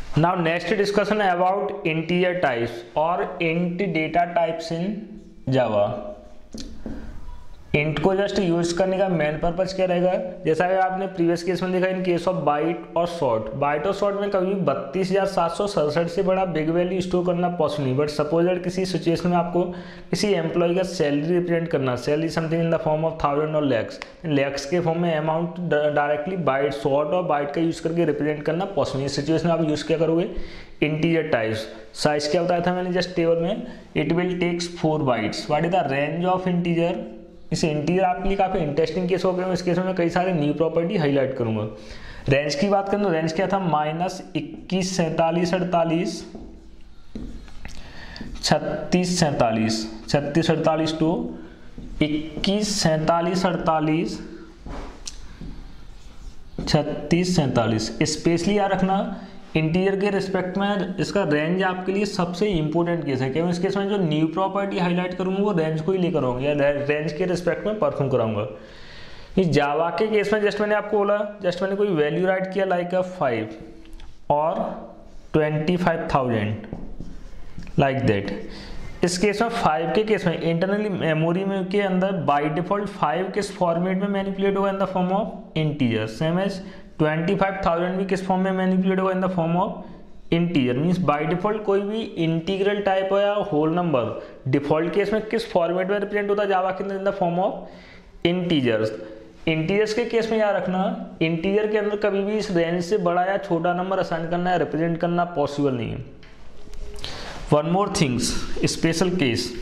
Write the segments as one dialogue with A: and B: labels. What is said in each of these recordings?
A: Now next discussion about integer types or int data types in Java. Int को just use करने का main purpose क्या रहेगा, जैसा कि आपने प्रीवियस केस में देखा इन केस ऑफ बाइट और शॉर्ट में कभी 32,767 से बड़ा बिग वैल्यू स्टोर करना पॉसिबल नहीं। बट सपोज दैट किसी सिचुएशन में आपको किसी एम्प्लॉय का सैलरी रिप्रेजेंट करना, salary something in the form of 1000 और लैक्स के फॉर्म में अमाउंट डायरेक्टली बाइट शॉर्ट और बाइट का यूज करके रिप्रेजेंट करना पॉसिबल। इस सिचुएशन में आप यूज क्या करोगे, इंटीजर टाइप्स। साइज क्या बताया था मैंने जस्ट टेबल में, it will takes 4 bytes. What is the range of integer. इस इंटीजर आपके लिए काफ़ी इंटरेस्टिंग केस हो गया। इस केस में मैं कई सारे न्यू प्रॉपर्टी हाईलाइट करूंगा। रेंज की बात करें तो रेंज क्या था, -21 47 48 36 47 36 48 टू 21 47 48 36 47। स्पेशली याद रखना इंटीजर के रिस्पेक्ट में इसका रेंज आपके लिए सबसे इंपॉर्टेंट केस है, क्योंकि इस केस में जो न्यू प्रॉपर्टी हाईलाइट करूंगा वो रेंज को ही लेकर आऊंगा या रेंज के रिस्पेक्ट में परफॉर्म कराऊंगा। इस जावा के केस में जस्ट मैंने आपको बोला, जस्ट मैंने कोई वैल्यू राइट किया लाइक 5 और 25,000 लाइक दैट। इस केस में 5 के केस में इंटरनली मेमोरी में के अंदर बाय डिफॉल्ट 5 किस फॉर्मेट में मैनिपुलेट होगा, in the form of integer. Same as 25,000 भी किस फॉर्म में मैनिपुलेट होगा, in the form of integer. Means by default कोई भी इंटीग्रल टाइप या होल नंबर डिफॉल्ट केस में किस फॉर्मेट में रिप्रेजेंट होता है जावा के अंदर, in the form of integers. Integers के केस में याद रखना इंटीजर के अंदर कभी भी इस रेंज से बड़ा या छोटा नंबर असाइन करना या रिप्रेजेंट करना पॉसिबल नहीं है। One more things, special case,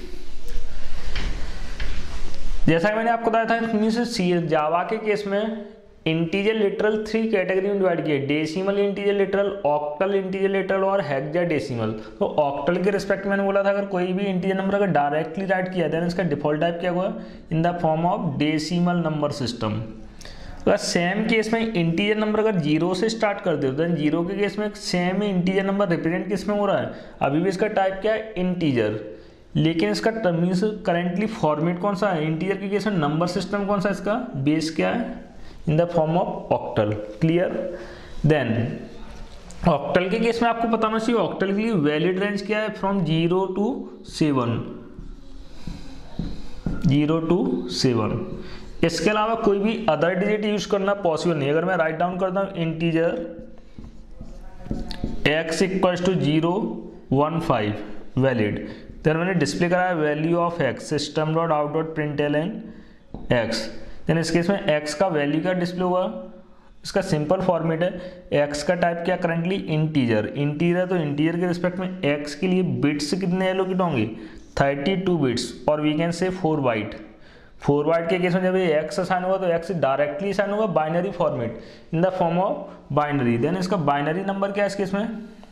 A: जैसा कि मैंने आपको बताया था मींस जावा के केस में इंटीजर लिटरल 3 कैटेगरी में डिवाइड किए, decimal integer literal, octal integer literal और हेक्साडेसिमल। तो ऑक्टल के रिस्पेक्ट में मैंने बोला था अगर कोई भी इंटीजर नंबर अगर डायरेक्टली राइट किया देन इसका डिफॉल्ट टाइप क्या हुआ, in the form of decimal number system. अगर सेम केस में इंटीजर नंबर अगर 0 से स्टार्ट कर दे देन 0 के केस में सेम इंटीजर नंबर रिप्रेजेंट किस में हो रहा है, अभी भी इसका टाइप क्या है, इंटीजर। लेकिन इसका मीन्स करेंटली फॉर्मेट कौन सा है, इंटीजर के केस में नंबर सिस्टम कौन सा है, इसका बेस क्या है, in the form of octal. Clear. Then octal के केस में आपको बताना चाहिए ऑक्टल के लिए वैलिड रेंज क्या है, फ्रॉम 0 to 7, 0 to 7। इसके अलावा कोई भी अदर डिजिट यूज करना पॉसिबल नहीं। अगर मैं राइट डाउन करता हूं integer x equals to 0 1 5 valid, then मैंने डिस्प्ले कराया value of x system dot out dot println x। Then इस केस में x का वैल्यू का डिस्प्ले हुआ, इसका सिंपल फॉर्मेट है, x का टाइप क्या करंटली इंटीजर। इंटीजर तो इंटीजर के रिस्पेक्ट में x के लिए बिट्स कितने एलोकेट होंगे, 32 बिट्स और we can say 4 bite. 4 bite के केस में जब ये x असाइन होगा तो x डायरेक्टली असाइन होगा binary format, in the form of binary. Then इसका बाइनरी नंबर क्या है इस केस में,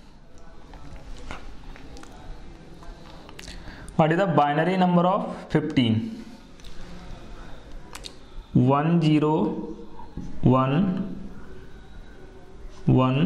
A: what is the binary number of 15, 1 0 1 1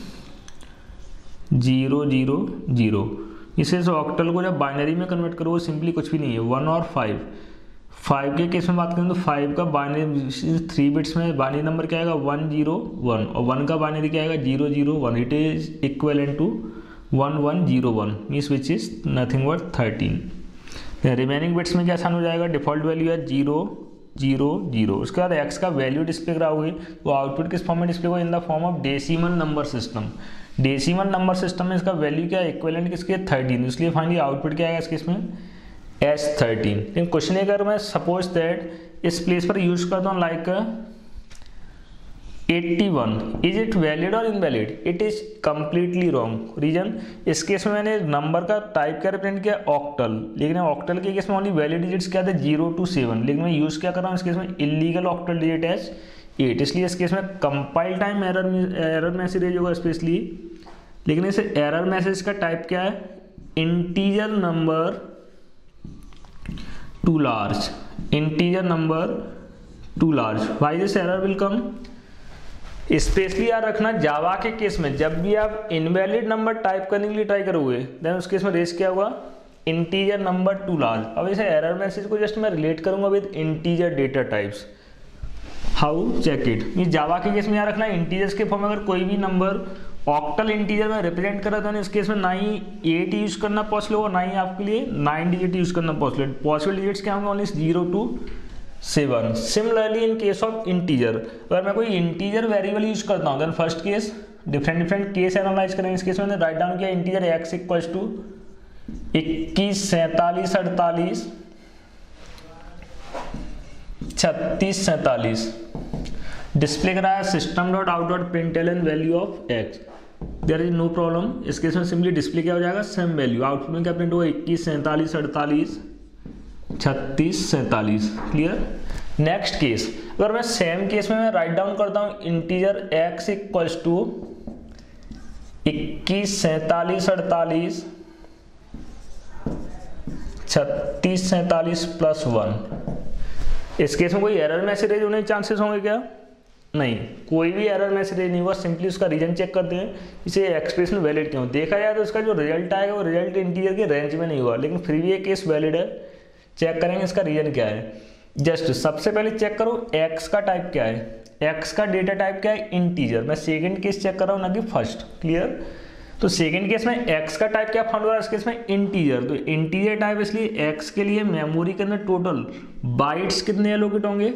A: 0 0 0। इसे ऑक्टल को जब बाइनरी में कन्वर्ट करो वो सिंपली कुछ भी नहीं है, 1 और 5 के केस में बात करें तो 5 का बाइनरी 3 बिट्स में बाइनरी नंबर क्या आएगा, 1 0 1 और 1 का बाइनरी क्या आएगा, 0 0 1। It is equivalent to 1 1 0 1 means which is nothing but 13। Remaining bits में क्या आसान हो जाएगा, डिफॉल्ट वैल्यू है 0 0 0। उसके बाद x का वैल्यू डिस्प्ले कराओगे तो आउटपुट किस फॉर्म में डिस्प्ले होगा, in the form of decimal number system. Decimal number system में इसका वैल्यू क्या है, इक्विवेलेंट किसके 13, इसलिए फाइनली आउटपुट क्या आएगा इसके इसमें S13। लेकिन क्वेश्चन अगर मैं सपोज दैट इस प्लेस पर यूज करता हूँ लाइक 81, इज इट वैलिड और invalid, it is completely wrong. Reason, इस केस में मैंने नंबर का टाइप क्या रिप्रेजेंट किया, ऑक्टल, लेकिन ऑक्टल के केस में ओनली वैलिड डिजिट्स क्या थे 0 to 7, लेकिन मैं यूज क्या कर रहा हूँ इस केस में इलीगल ऑक्टल डिजिट एज 8, इसलिए इस केस में कंपाइल टाइम एरर मैसेज होगा स्पेशली। लेकिन इस एरर मैसेज का टाइप क्या है, integer number too large, integer number too large. Why this error will come, specially याद रखना जावा के केस में जब भी आप इनवैलिड नंबर टाइप करने के लिए ट्राई करोगे देन उस केस में रेस क्या होगा, इंटीजर नंबर टू लार्ज। अब इसे एरर मैसेज को जस्ट मैं रिलेट करूंगा with integer data types. How check it, mean Java के केस में याद रखना इंटीजर्स के फॉर्म में अगर कोई भी नंबर ऑक्टल इंटीजर में रिप्रेजेंट करा तो इस केस में ना ही 8 यूज करना पॉसिबल होगा, ना ही आपके लिए 9 डिजिट यूज करना पॉसिबल। पॉसिबल डिजिट्स क्या होंगे? Only 0 to 7। Similarly in case of integer, अगर मैं कोई इंटीजर वेरिएबल यूज करता हूँ, then first case different case analyse करेंगे। इस केस में राइट डाउन किया integer x equals to 21, 47, 48, 36, 47। Display कराया system dot out dot println value of x, there is no problem. इस केस में सिंपली डिस्प्ले क्या हो जाएगा? Same value. आउटपुट में क्या प्रिंट होगा? 21, 47, 48, 36, 47। क्लियर। नेक्स्ट केस, अगर मैं सेम केस में मैं राइट डाउन करता हूँ integer x equals to 21, 47, 48, 36, 47 plus 1। इस केस में कोई एरर मैसेज होने के चांसेस होंगे क्या? नहीं, कोई भी एरर मैसेज नहीं हुआ। सिंपली उसका रीजन चेक करते हैं, इसे एक्सप्रेशन वैलिड क्यों। देखा जाए तो इसका जो रिजल्ट आएगा वो रिजल्ट इंटीजर के रेंज में नहीं हुआ, लेकिन फिर भी ये केस वैलिड है। चेक करेंगे इसका रीजन क्या है। जस्ट सबसे पहले चेक करो x का टाइप क्या है, x का डेटा टाइप क्या है? इंटीजर। मैं सेकंड केस चेक कर रहा हूँ ना कि फर्स्ट। क्लियर। तो सेकंड केस में x का टाइप क्या फाउंड हो रहा है? इस केस में इंटीजर। तो इंटीजर टाइप, इसलिए x के लिए मेमोरी के अंदर टोटल बाइट्स कितने एलोकेट होंगे?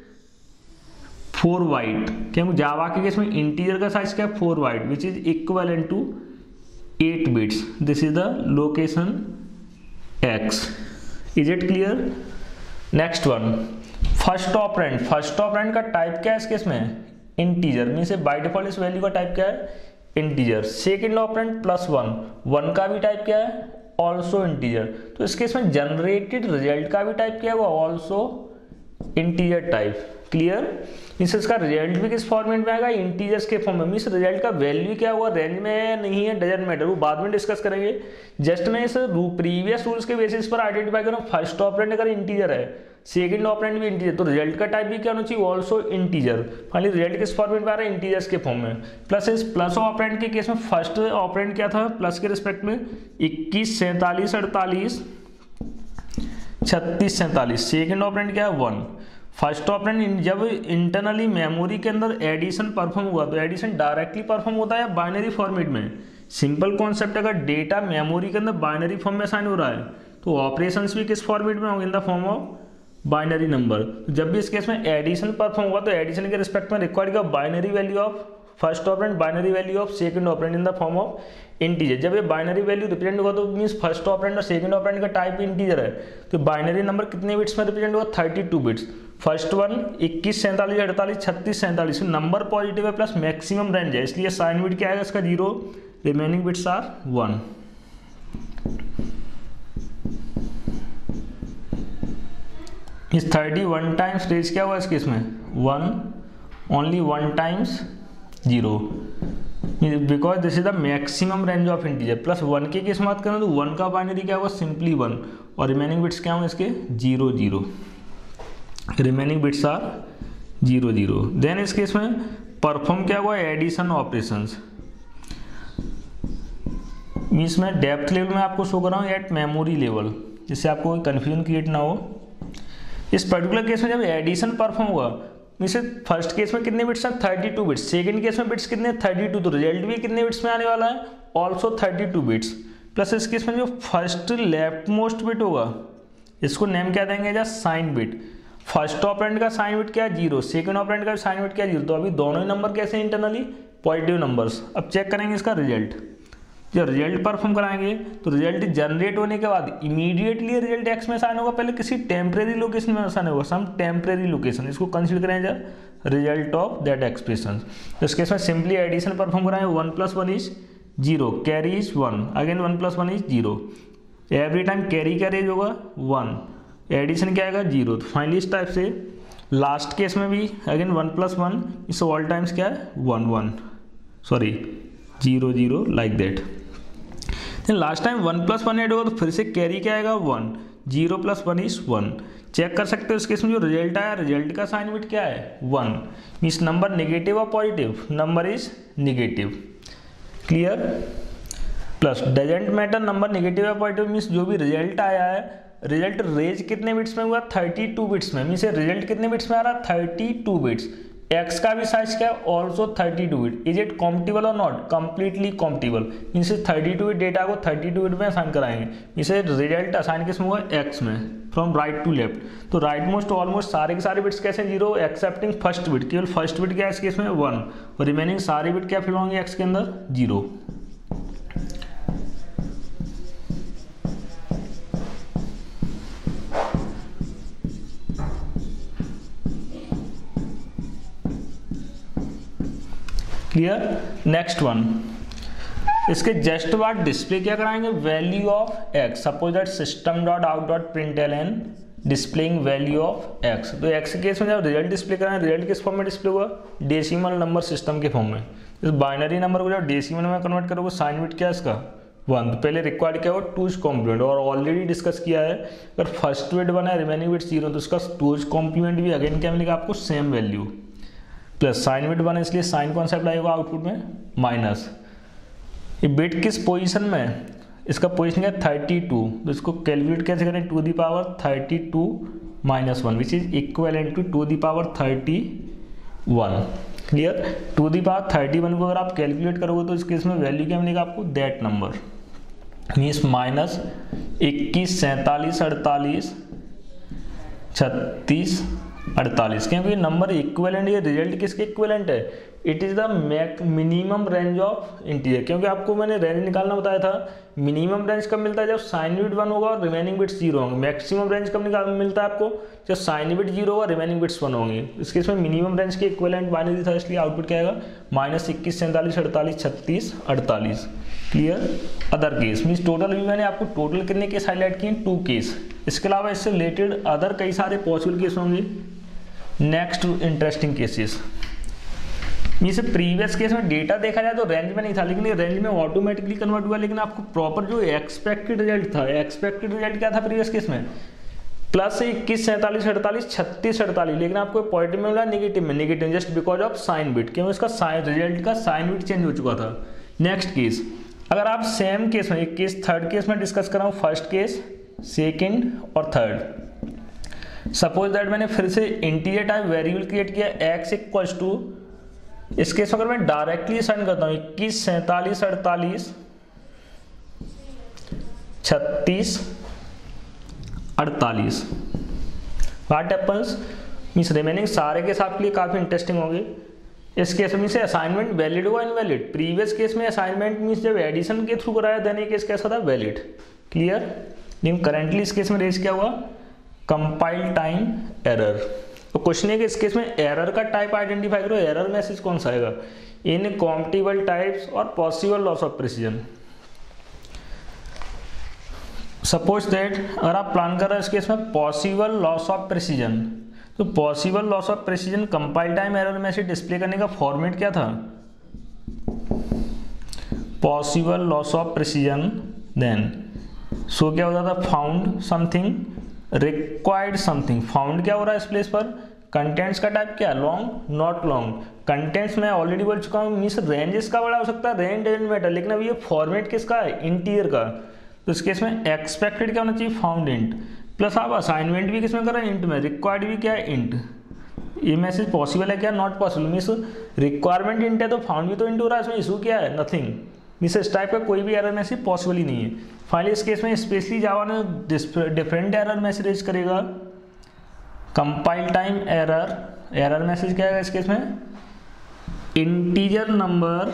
A: 4 बाइट। क्योंकि जावा के केस में इंटीजर का साइज क्या है? 4 byte, which is equivalent to 8 bits. This is the location x। Is it clear? Next one, first operand. First operand का टाइप क्या है इस केस में? इंटीजर। मीन से बाय डिफॉल्ट इस वैल्यू का टाइप क्या है? इंटीजर। सेकेंड ऑपरेंड प्लस 1 का भी टाइप क्या है? Also integer. तो इस केस में जनरेटेड रिजल्ट का भी टाइप क्या है? वो also integer type. Clear. Means इसका रिजल्ट भी किस फॉर्मेट में आएगा? इंटीजर्स के फॉर्म में। मीन्स रिजल्ट का वैल्यू क्या हुआ? रेंज में है नहीं है, डजंट मैटर, वो बाद में डिस्कस करेंगे। जस्ट मैं इस प्रीवियस रूल्स के बेसिस पर आइडेंटिफाई करूँ, फर्स्ट ऑपरेंड अगर इंटीजर है, सेकंड ऑपरेंड भी इंटीजर, तो रिजल्ट का टाइप भी क्या होना चाहिए? Also integer. फाइनली रिजल्ट किस फॉर्मेट में आ रहा है? इंटीजर्स के फॉर्म में। प्लस इस प्लस ऑपरेंड के केस में फर्स्ट ऑपरेंड क्या था प्लस के रिस्पेक्ट में? 21, 47, 48, 36, 47। सेकेंड ऑपरेंड क्या है? 1। फर्स्ट ऑपरेंड जब इंटरनली मेमोरी के अंदर एडिशन परफॉर्म हुआ, तो एडिशन डायरेक्टली परफॉर्म होता है बाइनरी फॉर्मेट में। सिंपल कॉन्सेप्ट, अगर डेटा मेमोरी के अंदर बाइनरी फॉर्म में असाइन हो रहा है, तो ऑपरेशंस भी किस फॉर्मेट में होंगे? In the form of binary number. जब भी इस केस में एडिशन परफॉर्म हुआ, तो एडिशन के रिस्पेक्ट में रिक्वायर्ड का binary value of first operand, binary value of second operand in the form of integer. जब ये बाइनरी वैल्यू रिप्रेजेंट होगा, तो मींस फर्स्ट ऑपरेंड और सेकंड ऑपरेंड का टाइप इंटीजर है, तो बाइनरी नंबर कितने बिट्स में रिप्रेजेंट होगा? 32 bits. First one 21, 47, 48, 36, 47। Number positive है प्लस मैक्सिमम रेंज है, इसलिए साइन बिट क्या आएगा इसका? 0। Remaining bits are 1। इस 31 टाइम्स रेज क्या हुआ इस केस में? 1। Only 1 times 0, because this is the maximum range of integer. Plus 1 के केस में बात करें तो 1 का बाइनरी क्या होगा? सिंपली 1, और रिमेनिंग बिट्स क्या होंगे इसके? 0, 0। Remaining bits are 0, 0। देन इस केस में परफॉर्म क्या हुआ? Addition operations. मीन्स मैं डेप्थ लेवल में आपको शो कर रहा हूँ एट मेमोरी लेवल, जिससे आपको कोई कन्फ्यूजन क्रिएट ना हो। इस पर्टिकुलर केस में जब एडिशन परफॉर्म हुआ, मीन्स फर्स्ट केस में कितने बिट्स हैं? 32 बिट्स। सेकंड केस में बिट्स कितने? 32। तो रिजल्ट भी कितने बिट्स में आने वाला है? Also 32 bits. प्लस इस केस में जो फर्स्ट लेफ्ट मोस्ट बिट होगा, इसको नेम क्या देंगे? As sign bit. First operand का साइन बिट क्या है? 0। सेकंड ऑपरेंड का साइन बिट क्या है? 0। तो अभी दोनों ही नंबर कैसे इंटरनली? Positive numbers. अब चेक करेंगे इसका रिजल्ट। जब रिजल्ट परफॉर्म कराएंगे, तो रिजल्ट जनरेट होने के बाद इमीडिएटली रिजल्ट एक्स में असाइन होगा, पहले किसी टेम्परेरी लोकेशन में असाइन होगा, सम टेम्परेरी लोकेशन। इसको कंसीडर करें as result of that expression. तो इस केस में सिंपली एडिशन परफॉर्म कराएंगे, 1 + 1 is 0, carry is 1, again 1 + 1 is 0। Every time carry का रेज होगा 1, एडिशन क्या आएगा? 0। तो फाइनली इस टाइप से लास्ट केस में भी अगेन 1 + 1 इस ऑल टाइम्स क्या है? 1, 1, sorry 0, 0 like that. Last time 1 + 1 add होगा, तो फिर से कैरी क्या आएगा? 1, 0 + 1 इज 1। चेक कर सकते हो इस केस में जो रिजल्ट आया, रिजल्ट का साइन बिट क्या है? 1। मीन्स नंबर नेगेटिव और positive? Number is negative. Clear. Plus doesn't matter number negative या पॉजिटिव, मीन्स जो भी रिजल्ट आया है, रिजल्ट रेज कितने बिट्स में हुआ? 32 बिट्स में। मीन्स रिजल्ट कितने बिट्स में आ रहा है? 32 बिट्स। x का भी साइज क्या है, also 32 bit. Is it compatible और not, completely compatible. Means 32 bit data को 32 बिट में असाइन कराएंगे। इसे रिजल्ट असाइन किस में होगा, x में, फ्रॉम राइट टू लेफ्ट। तो राइट मोस्ट ऑलमोस्ट सारे के सारे बिट्स कैसे 0 एक्सेप्टिंग फर्स्ट बिट, केवल फर्स्ट बिट क्या है इस केस में 1, और रिमेनिंग सारे बिट क्या फिल होंगे x के अंदर 0। क्लियर। नेक्स्ट वन, इसके जस्ट बाद डिस्प्ले क्या कराएंगे, value of x। Suppose that system dot out dot println displaying value of x। तो x के केस में जब रिजल्ट डिस्प्ले कराएं, रिजल्ट किस फॉर्म में डिस्प्ले हुआ, डेसिमल नंबर सिस्टम के फॉर्म में। इस बाइनरी नंबर को जब डेसिमल में कन्वर्ट करोगे, साइन बिट क्या है इसका 1। तो पहले रिक्वायर्ड क्या हो, 2's कॉम्प्लीमेंट, और ऑलरेडी डिस्कस किया है अगर फर्स्ट बिट 1 है रिमेनिंग बिट 0 तो इसका 2's कॉम्प्लीमेंट भी अगेन क्या मिलेगा आपको, same value, plus sign bit 1 इसलिए साइन कौन सा अप्लाई होगा आउटपुट में, माइनस। ये बिट किस पोजीशन में, इसका पोजीशन क्या है 32। तो इसको कैलकुलेट कैसे करें, two the power 32 minus 1 which is equal to the power 31। Clear. Two the power 31 को अगर आप कैलकुलेट करोगे तो इस केस में वैल्यू क्या मिलेगा आपको, दैट नंबर मीन्स माइनस 21 47 48 36 48। क्योंकि नंबर इक्विवेलेंट, ये रिजल्ट किसके इक्विवेलेंट है, it is the minimum range of integer. क्योंकि आपको मैंने रेंज निकालना बताया था, मिनिमम रेंज कब मिलता है जब साइन बिट 1 होगा और रिमेनिंग बिट्स 0 होंगे। मैक्सिमम रेंज कब मिलता है आपको, जब साइन बिट 0 होगा रिमेनिंग बिट्स 1 होंगे। इसके इसमें मिनिमम रेंज के इक्विवेलेंट बाइनरी था, इसलिए आउटपुट क्या आएगा, minus 21 47 48 36 48। Clear. Other case means total भी मैंने आपको टोटल कितने केस हाईलाइट किए, 2 केस। इसके अलावा इससे रिलेटेड अदर कई सारे पॉसिबल केस होंगे। Next interesting cases, means previous case में डेटा देखा जाए तो रेंज में नहीं था, लेकिन ये रेंज में ऑटोमेटिकली कन्वर्ट हुआ। लेकिन आपको प्रॉपर जो एक्सपेक्टेड रिजल्ट था, एक्सपेक्टेड रिजल्ट क्या था प्रीवियस केस में, प्लस 21 47 48 36 48, लेकिन आपको पॉजिटिव में मिला, नेगेटिव में, negative just because of sign bit, क्यों इसका साइन रिजल्ट का साइन बिट चेंज हो चुका था। नेक्स्ट केस, अगर आप सेम केस में, एक केस थर्ड केस में डिस्कस कर रहा हूँ, फर्स्ट केस सेकेंड और थर्ड। सपोज दैट मैंने फिर से इंटीजर टाइप वेरिएबल क्रिएट किया x इक्वल्स टू, इस केस में अगर मैं डायरेक्टली असाइन करता हूँ 21 47 48 36 48, व्हाट हैपेंस, मींस रिमेनिंग सारे केस आपके लिए काफी इंटरेस्टिंग होंगे। इस केस में से असाइनमेंट वैलिड हुआ इनवैलिड। प्रीवियस केस में असाइनमेंट मींस जब एडिशन के थ्रू कराया देन ये केस कैसा था, वैलिड। क्लियर। लेकिन करेंटली इस केस में रेज क्या हुआ, कंपाइल टाइम एरर। तो क्वेश्चन है कि इस केस में एरर का टाइप आइडेंटिफाई करो, एरर मैसेज कौन सा आएगा, इनकॉम्पिटेबल टाइप्स और possible loss of precision. Suppose that अगर आप प्लान कर रहे हो इस केस में पॉसिबल लॉस ऑफ प्रिसीजन, तो possible loss of precision compile time error message display करने का फॉर्मेट क्या था, possible loss of precision, then so क्या होता था, found something required something. Found क्या हो रहा है इस प्लेस पर, कंटेंट्स का टाइप क्या, लॉन्ग नॉट लॉन्ग। कंटेंट्स मैं ऑलरेडी बोल चुका हूँ, मीन्स रेंज इसका बड़ा हो सकता है, रेंज डजंट मैटर, लेकिन अब ये फॉर्मेट किसका है, इंटीजर का। तो इस केस में एक्सपेक्टेड क्या होना चाहिए, फाउंड इंट, प्लस आप असाइनमेंट भी किसमें कर रहे हैं, इंट में, रिक्वायर्ड भी क्या है, इंट। ये मैसेज पॉसिबल है क्या, not possible, means requirement int है तो फाउंड भी तो इंट हो रहा है, इसमें इशू क्या है, नथिंग। मीन्स इस टाइप का कोई भी एरर मैसेज पॉसिबल ही नहीं है। फाइनली इस केस में स्पेशली जावा ने डिफरेंट एरर मैसेज करेगा, compile time error. Error message क्या है इस केस में, integer number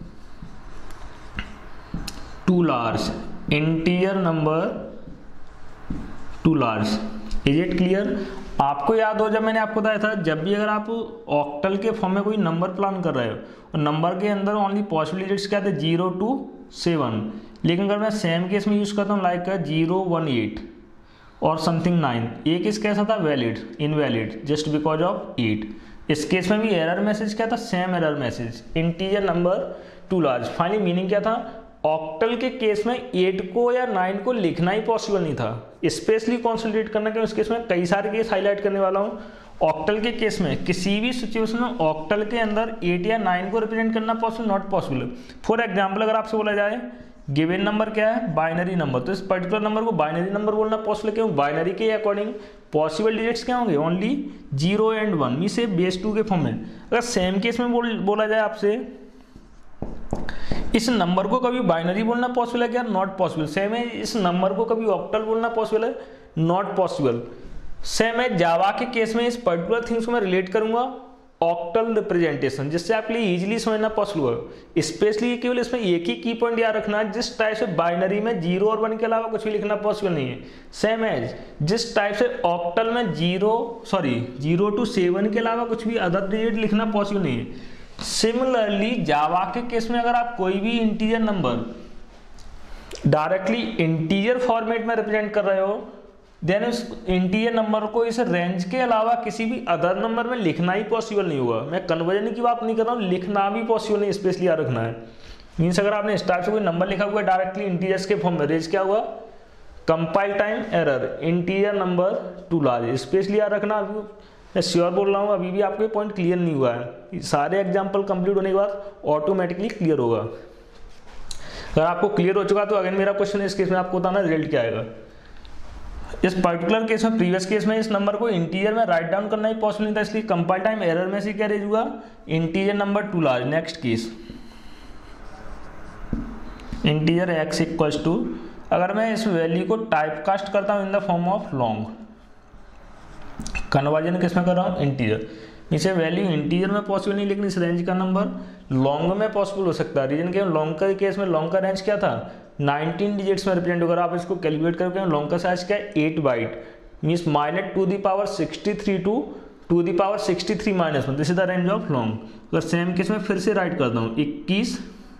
A: too large, integer number too large. Is it clear. आपको याद हो जब मैंने आपको बताया था, जब भी अगर आप ऑक्टल के फॉर्म में कोई नंबर प्लान कर रहे हो और नंबर के अंदर ओनली पॉसिबल डिजिट्स क्या थे, 0 to 7, लेकिन अगर मैं सेम केस में यूज़ करता हूँ लाइक 0 1 8 और समथिंग 9, ये केस कैसा था, valid, invalid just because of 8। इस केस में भी एरर मैसेज क्या था, same error message, integer number too large. Finally meaning क्या था, ऑक्टल के केस में 8 को या 9 को लिखना ही पॉसिबल नहीं था, स्पेशली कॉन्सेंट्रेट करना, कि उस केस में कई सारे केस हाईलाइट करने वाला हूँ। ऑक्टल के केस में किसी भी सिचुएशन में ऑक्टल के अंदर 8 या 9 को रिप्रेजेंट करना possible, not possible. For example अगर आपसे बोला जाए गिवन नंबर क्या है, बाइनरी नंबर, तो इस पर्टिकुलर नंबर को बाइनरी नंबर बोलना पॉसिबल, क्यों, बाइनरी के अकॉर्डिंग पॉसिबल डिजिट्स क्या होंगे, ओनली 0 एंड 1, मीन से बेस 2 के फॉर्म में। अगर सेम केस में बोला जाए आपसे इस नंबर को कभी बाइनरी बोलना पॉसिबल है क्या, नॉट पॉसिबल। सेम है इस नंबर को कभी ऑक्टल बोलना पॉसिबल है, नॉट पॉसिबल। सेम है जावा के केस में इस पर्टिकुलर थिंग्स को मैं रिलेट करूंगा ऑक्टल रिप्रेजेंटेशन, जिससे आपके लिए इजीली समझना पॉसिबल हो। स्पेशली केवल इसमें एक ही की पॉइंट याद रखना है, जिस टाइप से बाइनरी में 0 और 1 के अलावा कुछ भी लिखना पॉसिबल नहीं है। सेम एज जिस टाइप से ऑक्टल में 0 to 7 के अलावा कुछ भी अदर डिजिट लिखना पॉसिबल नहीं है। सिमिलरली जावा के केस में अगर आप कोई भी integer number directly integer format में रिप्रेजेंट कर रहे हो, देन उस इंटीजर नंबर को इस रेंज के अलावा किसी भी अदर नंबर में लिखना ही पॉसिबल नहीं होगा। मैं कन्वर्जन की बात नहीं कर रहा हूँ, लिखना भी पॉसिबल नहीं, स्पेशली याद रखना है। मीन्स अगर आपने स्टार्ट से कोई नंबर लिखा हुआ है डायरेक्टली इंटीजर्स के फॉर्म में, रेंज क्या हुआ, compile time error, integer number too large, specially याद रखना। अभी मैं श्योर बोल रहा हूँ, अभी भी आपको पॉइंट क्लियर नहीं हुआ है, सारे एग्जाम्पल कंप्लीट होने के बाद ऑटोमेटिकली क्लियर होगा। अगर आपको क्लियर हो चुका तो अगेन मेरा क्वेश्चन है, इस केस में आपको बताना रिजल्ट क्या आएगा। इस पर्टिकुलर केस में, प्रीवियस केस में इस नंबर को इंटीजर में राइट डाउन करना ही पॉसिबल नहीं था, इसलिए कंपाइल टाइम एरर में से क्या रेज हुआ, integer number too large. Next case integer x equals to, अगर मैं इस वैल्यू को टाइप कास्ट करता हूँ in the form of long, conversion किस में कर रहा हूँ, इंटीजर। इसे वैल्यू इंटीजर में पॉसिबल नहीं, लेकिन इस रेंज का नंबर लॉन्ग में पॉसिबल हो सकता है। रीजन के लॉन्ग का केस में लॉन्ग का रेंज क्या था, 19 डिजिट्स में रिप्रेजेंट होगा। आप इसको कैलकुलेट करके लॉन्ग का साइज क्या है, 8 byte, means -2⁻63 to 2⁻63-1, this is the range of long. अगर सेम केस में फिर से राइट करता हूँ 21,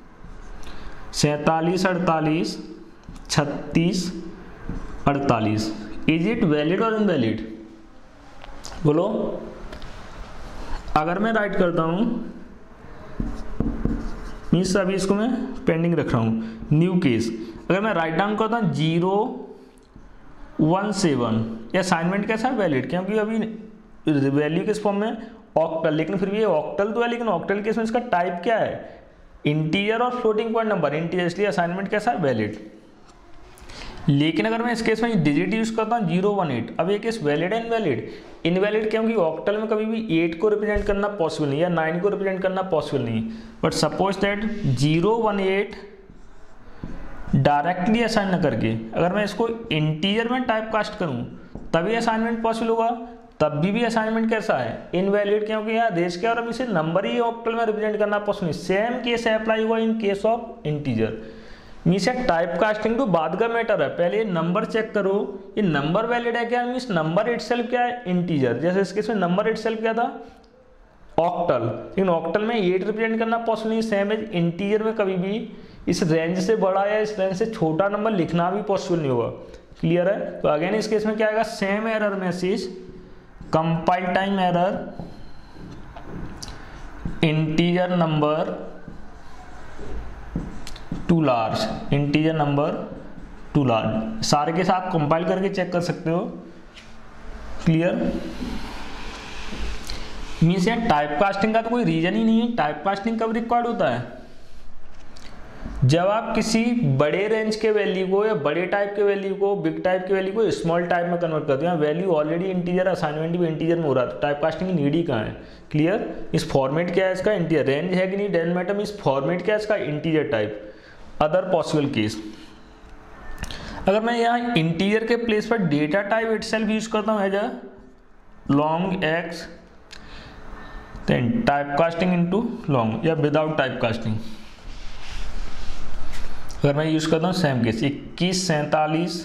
A: 47, 48, 36, 48, इज इट वैलिड और इनवैलिड, बोलो। अगर मैं राइट करता हूँ, मीन्स अभी इसको मैं पेंडिंग रख रहा हूँ, न्यू केस, अगर मैं राइट डाउन करता हूँ 017, ये असाइनमेंट कैसा है, वैलिड, क्योंकि अभी वैल्यू किस फॉर्म में, ऑक्टल, लेकिन फिर भी ये ऑक्टल तो है, लेकिन ऑक्टल केस में इसका टाइप क्या है, इंटीजर और फ्लोटिंग पॉइंट नंबर, इंटीजर, इसलिए असाइनमेंट कैसा है, वैलिड। लेकिन अगर मैं इस केस में डिजिट यूज करता हूँ 018, अब ये केस वैलिड है इनवैलिड, इनवैलिड क्योंकि ऑक्टल में कभी भी 8 को रिप्रेजेंट करना पॉसिबल नहीं या 9 को रिप्रेजेंट करना पॉसिबल नहीं। But suppose that 018 directly assign न करके अगर मैं इसको इंटीजर में टाइप कास्ट करूँ तभी असाइनमेंट पॉसिबल होगा, तब भी असाइनमेंट कैसा है, इनवैलिड, क्योंकि यहाँ रेंज क्या और अब इसे नंबर ही ऑक्टल में रिप्रेजेंट करना पॉसिबल नहीं। सेम केस अप्लाई हुआ in case of integer. Means type casting तो बाद का मैटर है, पहले नंबर चेक करो ये नंबर वैलिड है क्या, मीन्स नंबर इटसेल्फ क्या है, इंटीजर। जैसे इस केस में नंबर इटसेल्फ क्या था, ऑक्टल, लेकिन ऑक्टल में 8 रिप्रेजेंट करना पॉसिबल नहीं। सेम एज इंटीजर में कभी भी इस रेंज से बड़ा या इस रेंज से छोटा नंबर लिखना भी पॉसिबल नहीं होगा। क्लियर है। तो अगेन इस केस में क्या आएगा, same error message, compile time error, integer number too large, integer number too large. सारे के साथ कंपाइल करके चेक कर सकते हो। क्लियर। मीन्स यार टाइप कास्टिंग का तो कोई रीजन ही नहीं है। टाइप कास्टिंग कब रिक्वायर्ड होता है, जब आप किसी बड़े रेंज के वैल्यू को या बड़े टाइप के वैल्यू को, बिग टाइप के वैल्यू को स्मॉल टाइप में कन्वर्ट करते हैं। वैल्यू ऑलरेडी इंटीजर, असाइनमेंट भी इंटीजर में हो रहा है, तो टाइप कास्टिंग की नीड ही कहाँ है। क्लियर। इस फॉर्मेट क्या है इसका, इंटीजर। रेंज है कि नहीं, डजंट मैटर। इस फॉर्मेट क्या है इसका, integer type. Other possible case, अगर मैं यहाँ इंटीजर के प्लेस पर डेटा टाइप इटसेल्फ यूज करता हूँ as a long x, then type casting into long, या विदाउट टाइप कास्टिंग अगर मैं यूज करता हूँ सेम केस 21, 47,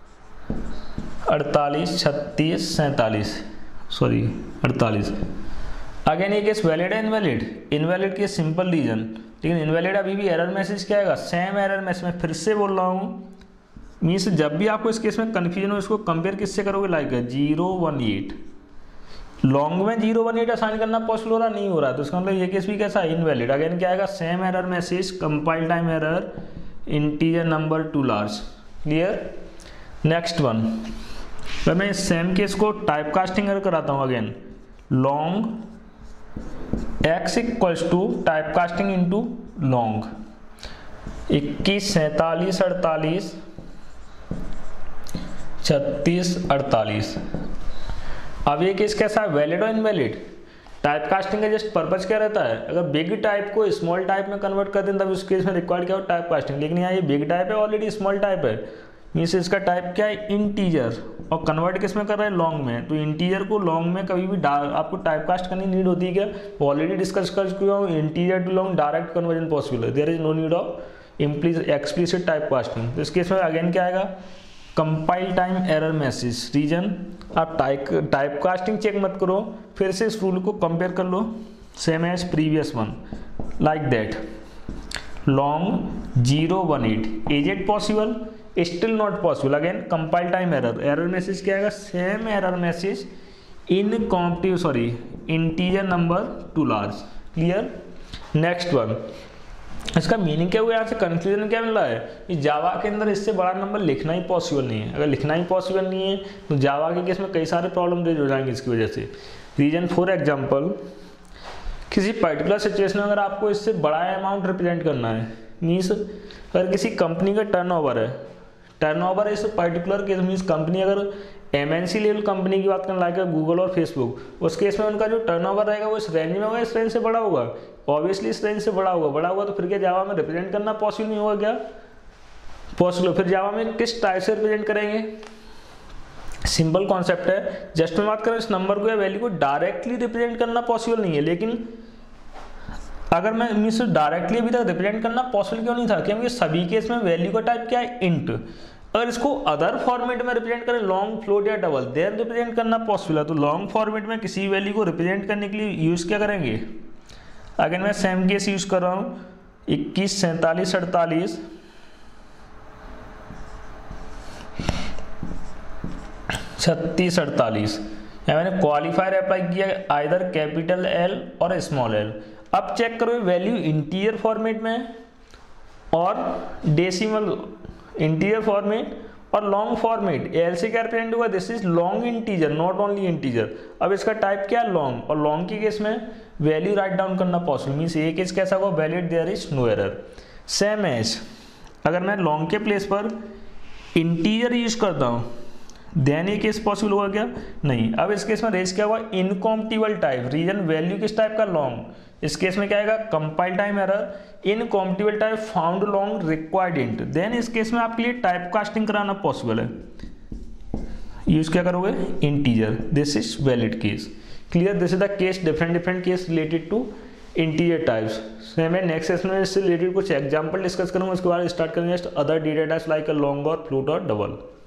A: 48, 36, 47, सॉरी 48। अगेन ये केस वैलिड है इनवैलिड, इनवैलिड के सिंपल रीजन, लेकिन इनवैलिड अभी भी एरर मैसेज क्या आएगा, सेम एरर मैसेज। मैं फिर से बोल रहा हूँ, मीन्स जब भी आपको इस केस में कन्फ्यूजन हो, इसको कंपेयर किससे करोगे, लाइक 018, लॉन्ग में 018 असाइन करना पॉसिबल हो रहा नहीं हो रहा, तो इसका मतलब ये केस भी कैसा है, इनवैलिड। अगेन क्या आएगा, same error message, compile time error, integer number too large. Clear. Next one, अगर मैं सेम केस को टाइप कास्टिंग कराता हूँ, again long x equals to type casting into long 21, 47, 48, 36, 48। अब ये केस कैसा है, वैलिड और इनवैलिड। टाइप कास्टिंग का जस्ट पर्पज क्या रहता है, अगर बिग टाइप को स्मॉल टाइप में कन्वर्ट कर दें तब उस केस में रिक्वायर्ड क्या हो, टाइप कास्टिंग। लेकिन यहाँ ये बिग टाइप है, ऑलरेडी स्मॉल टाइप है, मीन्स इसका टाइप क्या है, इंटीजर, और कन्वर्ट किस में कर रहे हैं, लॉन्ग में। तो इंटीजर को लॉन्ग में कभी भी आपको टाइप कास्ट करनी नीड होती है क्या, ऑलरेडी डिस्कस कर चुका हूँ, integer to long direct conversion possible है, there is no need of explicit type casting. तो इस केस में अगेन क्या आएगा, compile time error message. Reason, आप टाइप कास्टिंग चेक मत करो, फिर से इस रूल को कंपेयर कर लो, same as previous one, like that long 018, is it possible, still not possible. Again compile time error message क्या आएगा, same error message integer number too large. Clear. Next one, इसका मीनिंग क्या हुआ, यहाँ से कंक्लूजन क्या मिल रहा है कि जावा के अंदर इससे बड़ा नंबर लिखना ही पॉसिबल नहीं है। अगर लिखना ही पॉसिबल नहीं है तो जावा के केस में कई सारे प्रॉब्लम रेज हो जाएंगे इसकी वजह से। रीजन, फॉर एग्जांपल किसी पर्टिकुलर सिचुएशन में अगर आपको इससे बड़ा अमाउंट रिप्रेजेंट करना है, मीन्स अगर किसी कंपनी का टर्नओवर इस पर्टिकुलर केस मीन्स कंपनी अगर एमएनसी लेवल कंपनी की बात करना, लाइक गूगल और फेसबुक, उस केस में उनका जो टर्नओवर रहेगा वो इस रेंज में होगा, इस रेंज से बड़ा होगा, ऑब्वियसली इस रेंज से बड़ा होगा तो फिर क्या जावा में रिप्रेजेंट करना पॉसिबल नहीं होगा, क्या पॉसिबल। फिर जावा में किस टाइप से रिप्रेजेंट करेंगे, सिंपल कॉन्सेप्ट है, जस्ट मैं बात करूँ इस नंबर को या वैल्यू को डायरेक्टली रिप्रेजेंट करना पॉसिबल नहीं है, लेकिन अगर मैं मीन्स डायरेक्टली अभी तक रिप्रेजेंट करना पॉसिबल क्यों नहीं था, क्योंकि सभी केस में वैल्यू का टाइप क्या है, इंट। अगर इसको अदर फॉर्मेट में रिप्रेजेंट करें, लॉन्ग, फ्लोट या डबल, देन रिप्रेजेंट करना पॉसिबल है। तो लॉन्ग फॉर्मेट में किसी वैल्यू को रिप्रेजेंट करने के लिए यूज क्या करेंगे, अगर मैं सेम केस यूज कर रहा हूँ 21, 47, 48, 36, 48, या मैंने क्वालिफायर अप्लाई किया आइदर कैपिटल एल और स्मॉल एल। अब चेक करो वैल्यू इंटीजर फॉर्मेट में और डेसिमल इंटीजर फॉर्मेट और लॉन्ग फॉर्मेट, एल से क्या रिप्रेजेंट हुआ, this is long integer, not only integer. अब इसका टाइप क्या है, लॉन्ग, और लॉन्ग के केस में वैल्यू राइट डाउन करना पॉसिबल, मीन्स ये केस कैसा होगा, valid, there is no error. Same as अगर मैं लॉन्ग के प्लेस पर इंटीजर यूज करता हूँ देन ये केस पॉसिबल होगा क्या, नहीं। अब इस केस में रेज क्या हुआ, इनकॉम्पिटिबल टाइप, रीजन वैल्यू किस टाइप का, लॉन्ग, इस केस में क्या आएगा, compile time error, incompatible type, found long, required int, then इस केस में आपके लिए टाइप कास्टिंग कराना पॉसिबल है, यूज क्या करोगे, integer, this is valid case. Clear, this is the case, different case related to integer types. मैं next session में इससे रिलेटेड कुछ एग्जांपल डिस्कस करूंगा, उसके बाद स्टार्ट करेंगे other data types like a long और फ्लोट और डबल।